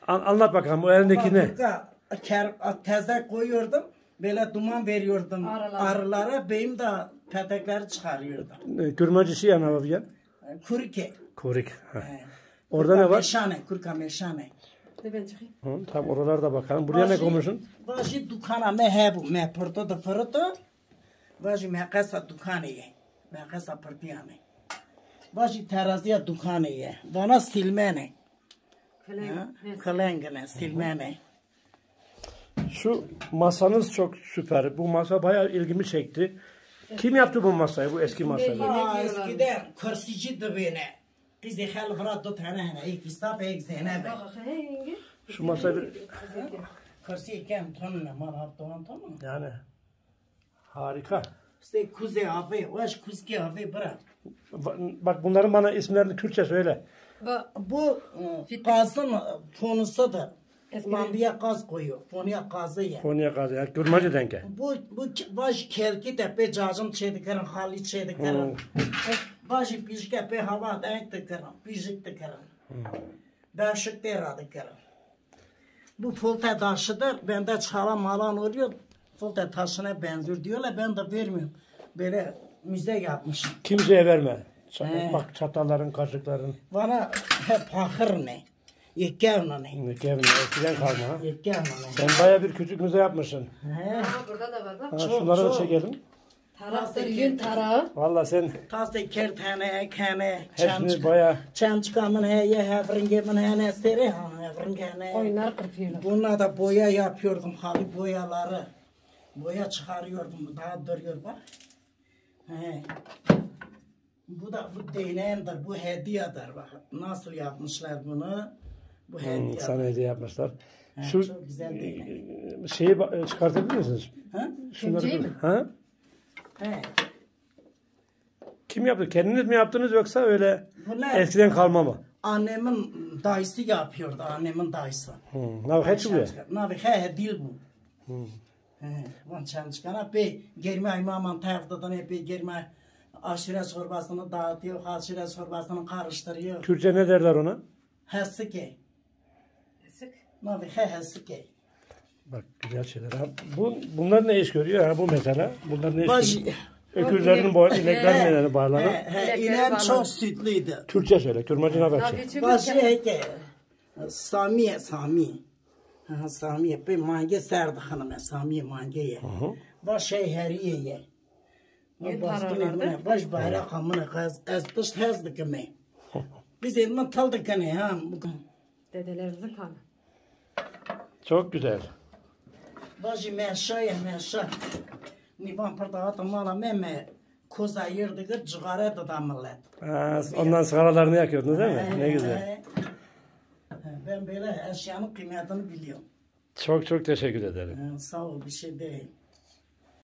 Anlat bakalım o elindeki ne? Tezek koyuyordum. Böyle duman veriyordum arılara. Beyim de petekleri çıkarıyordum. Kürmacısı yana var ya. Kurike. Kurik. Orada ne var? Meşane. Kurka meşane. Tamam oralarda bakalım. Buraya ne koymuşsun? Vaji dukana me hebu. Me porto da fırıto. Vaji me kasa dukaniye. Me kasa pırtiyane. Vaji teraziye dukaniye. Bana silmene. Kalengene silmene. Şu masanız çok süper. Bu masa bayağı ilgimi çekti. Kim yaptı bu masayı, bu eski masayı? Eskiden kursiciydi beni. Kızı halvara dut tane hene. İlk istaf ilk zeynep. Şu masayı bir... Kursiyi kem tonla mal haftavan tonla. Yani harika. İşte kuze abi, vaş kuzki abi bırak. Bak bunların bana isimlerini Türkçe söyle. Bu gazın fonusudur. Lambiye gaz koyuyor. Fonuya gazı ye. Fonuya gazı ya. Gürmacı denke. Bu baş kelki tepe cazım çedikerin, hali çedikerin. Başı pişke pe hava denk tıkırın, pişik tıkırın. Beşik deradıkırın. Bu fulta taşıdır. Bende çala malan oluyor. Fulta taşına benziyor diyorlar. Ben de vermiyorum. Böyle müze yapmışım. Kimseye verme. Bak çatalların, kaşıkların. Bana hep fakir ne? Yekkevna ne? Yekkevna. Eskiden kalma ha. Yekkevna ne? Sen baya bir küçük müze yapmışsın. Burada da var bak. Ha, şunları da çekelim. Taraftır yün tarağı. Valla sen Tazda kertene, kene, hepsini baya... çançkamın heye, hevringemin hene seri ha, hevringene. Oynar kırpıyorlar. Buna da boya yapıyordum, hali boyaları. Boya çıkarıyordum, daha duruyor bak. He. Bu da bu değneğimdir, bu hediyedir bak. Nasıl yapmışlar bunu? Bu hediye. Sana hediye yapmışlar. He, şu çok güzel değnek. Şeyi çıkartabilir misiniz? Ha? Şunları mi? Ha? He. Kim yaptı? Kendiniz mi yaptınız yoksa öyle Bunlar eskiden kalma mı? annemin dayısı yapıyordu, annemin dayısı. Navi hiç bu. Navi he dil bu. Van çalışkana be germe imamın tarafından hep germe aşire çorbasını dağıtıyor, aşire çorbasını karıştırıyor. Kürtçe ne derler ona? Hessike. Sık. Navi hessike. Bak güzel şeyler. Ha, bunlar ne iş görüyor? Ha, bu mesela. Bunlar ne iş Baş, görüyor? Öküzlerin ineklerin bağları. İnem çok sütlüydü. Kürtçe söyle. Kürmacına bak şey. Başı heke. Samiye, Sami. Samiye, be mange serdi hanıma, Samiye mangeye. Baş şey heriye ye. Baş bayrak hamına ezdiş hezdi kime. Biz elman taldık kane ha. Dedelerimizin kanı. Çok güzel. Başı meşaya meşa. Nivan pırdağı mala meme koza yırdığı cigara da millet. Ondan sigaralarını yakıyordunuz değil mi? Ne güzel. Ben böyle eşyanın kıymetini biliyorum. Çok çok teşekkür ederim. Sağ ol, bir şey değil.